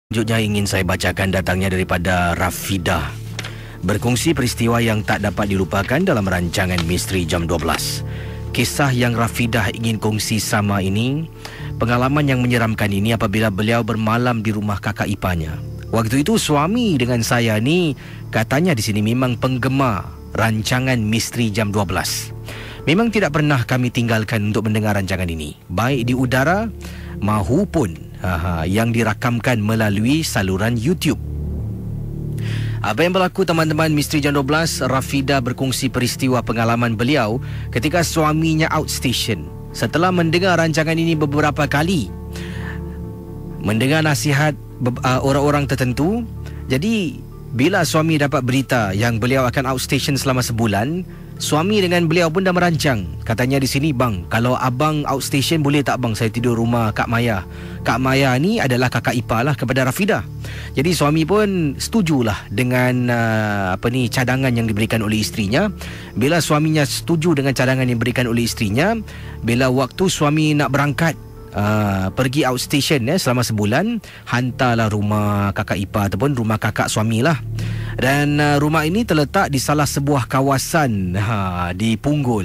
Selanjutnya ingin saya bacakan datangnya daripada Rafidah. Berkongsi peristiwa yang tak dapat dilupakan dalam rancangan Misteri Jam 12. Kisah yang Rafidah ingin kongsi sama ini, pengalaman yang menyeramkan ini apabila beliau bermalam di rumah kakak iparnya. Waktu itu suami dengan saya ni katanya di sini memang penggemar rancangan Misteri Jam 12. Memang tidak pernah kami tinggalkan untuk mendengar rancangan ini, baik di udara mahupun yang dirakamkan melalui saluran YouTube. Apa yang berlaku teman-teman Misteri Jam 12? Rafidah berkongsi peristiwa pengalaman beliau ketika suaminya outstation. Setelah mendengar rancangan ini beberapa kali, mendengar nasihat orang-orang tertentu, jadi bila suami dapat berita yang beliau akan outstation selama sebulan, suami dengan beliau pun dah merancang. Katanya di sini, bang, kalau abang outstation boleh tak bang saya tidur rumah Kak Maya. Kak Maya ni adalah kakak ipar lah kepada Rafidah. Jadi suami pun setujulah dengan cadangan yang diberikan oleh isterinya. Bila suaminya setuju dengan cadangan yang diberikan oleh isterinya, bila waktu suami nak berangkat pergi outstation selama sebulan, hantarlah rumah kakak ipar ataupun rumah kakak suami lah. Dan rumah ini terletak di salah sebuah kawasan di Punggol.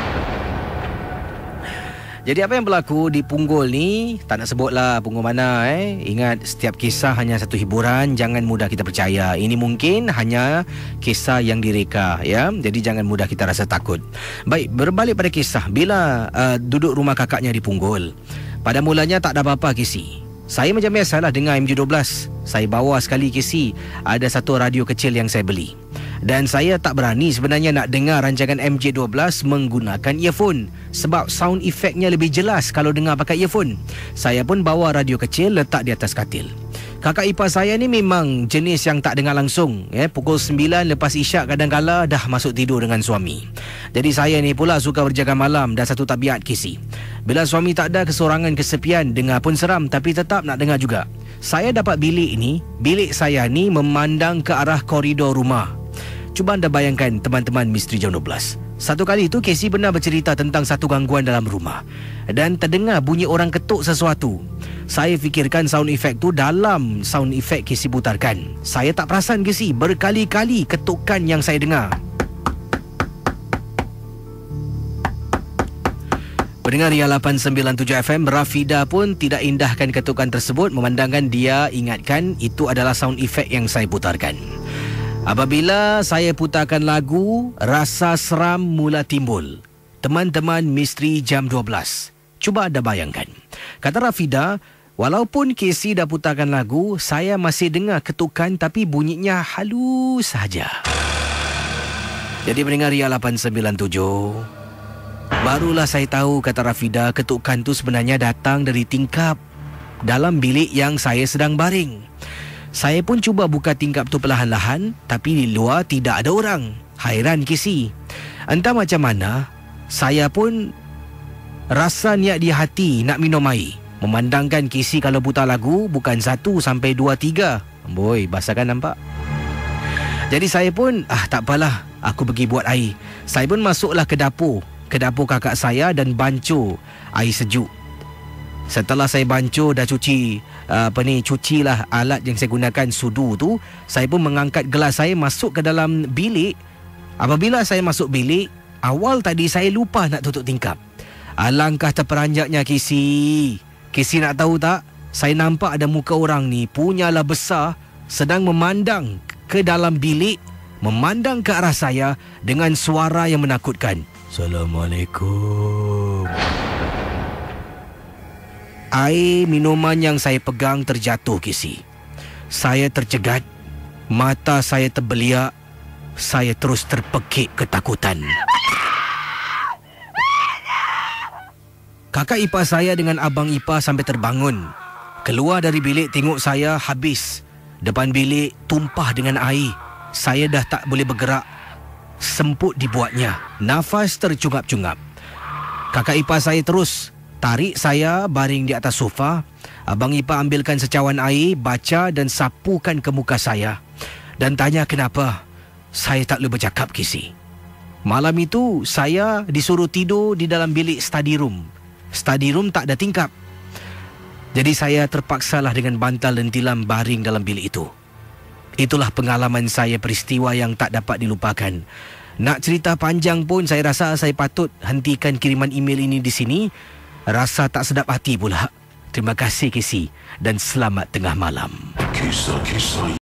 Jadi apa yang berlaku di Punggol ni, tak nak sebutlah Punggol mana. Ingat, setiap kisah hanya satu hiburan, jangan mudah kita percaya. Ini mungkin hanya kisah yang direka, ya. Jadi jangan mudah kita rasa takut. Baik, berbalik pada kisah. Bila duduk rumah kakaknya di Punggol, pada mulanya tak ada apa-apa kisi. Saya macam biasalah dengar MJ12. Saya bawa sekali kisi, ada satu radio kecil yang saya beli. Dan saya tak berani sebenarnya nak dengar rancangan MJ12 menggunakan earphone, sebab sound efeknya lebih jelas kalau dengar pakai earphone. Saya pun bawa radio kecil letak di atas katil. Kakak ipar saya ni memang jenis yang tak dengar langsung. Pukul 9 lepas isyak kadang-kala dah masuk tidur dengan suami. Jadi saya ni pula suka berjaga malam, dah satu tabiat kisi. Bila suami tak ada, kesorangan, kesepian, dengar pun seram, tapi tetap nak dengar juga. Saya dapat bilik saya ni memandang ke arah koridor rumah. Cuba anda bayangkan teman-teman Misteri Jam 12. Satu kali itu Casey pernah bercerita tentang satu gangguan dalam rumah dan terdengar bunyi orang ketuk sesuatu. Saya fikirkan sound effect tu dalam sound effect Casey putarkan. Saya tak perasan Casey, berkali-kali ketukan yang saya dengar. Pendengar Ria 897 FM, Rafidah pun tidak indahkan ketukan tersebut, memandangkan dia ingatkan itu adalah sound effect yang saya putarkan. Apabila saya putarkan lagu, rasa seram mula timbul. Teman-teman Misteri Jam 12, cuba anda bayangkan. Kata Rafidah, walaupun Casey dah putarkan lagu, saya masih dengar ketukan tapi bunyinya halus saja. Jadi pendengar Ria 897, barulah saya tahu, kata Rafidah, ketukan tu sebenarnya datang dari tingkap dalam bilik yang saya sedang baring. Saya pun cuba buka tingkap tu perlahan-lahan, tapi di luar tidak ada orang. Hairan Casey. Entah macam mana, saya pun rasa niat di hati nak minum air. Memandangkan Casey kalau putar lagu bukan 1 sampai 2, 3. Boy, basah kan nampak? Jadi saya pun, tak apalah, aku pergi buat air. Saya pun masuklah ke dapur kakak saya dan bancuh air sejuk. Setelah saya bancuh, dah cucilah alat yang saya gunakan, sudu tu, saya pun mengangkat gelas saya masuk ke dalam bilik. Apabila saya masuk bilik, awal tadi saya lupa nak tutup tingkap. Alangkah terperanjatnya Casey. Casey nak tahu tak? Saya nampak ada muka orang ni, punyalah besar, sedang memandang ke dalam bilik, memandang ke arah saya dengan suara yang menakutkan. Assalamualaikum. Air minuman yang saya pegang terjatuh, Casey. Saya tercegat, mata saya terbeliak, saya terus terpekik ketakutan. Kakak ipar saya dengan abang ipar sampai terbangun. Keluar dari bilik tengok saya habis. Depan bilik tumpah dengan air. Saya dah tak boleh bergerak. Semput dibuatnya. Nafas tercungap-cungap. Kakak ipar saya terus tarik saya baring di atas sofa. Abang ipar ambilkan secawan air, baca dan sapukan ke muka saya dan tanya kenapa. Saya tak boleh bercakap, Casey. Malam itu saya disuruh tidur di dalam bilik study room. Study room tak ada tingkap. Jadi saya terpaksalah dengan bantal dan tilam baring dalam bilik itu. Itulah pengalaman saya, peristiwa yang tak dapat dilupakan. Nak cerita panjang pun saya rasa saya patut hentikan kiriman email ini di sini. Rasa tak sedap hati pula. Terima kasih Casey dan selamat tengah malam. Kisah-kisah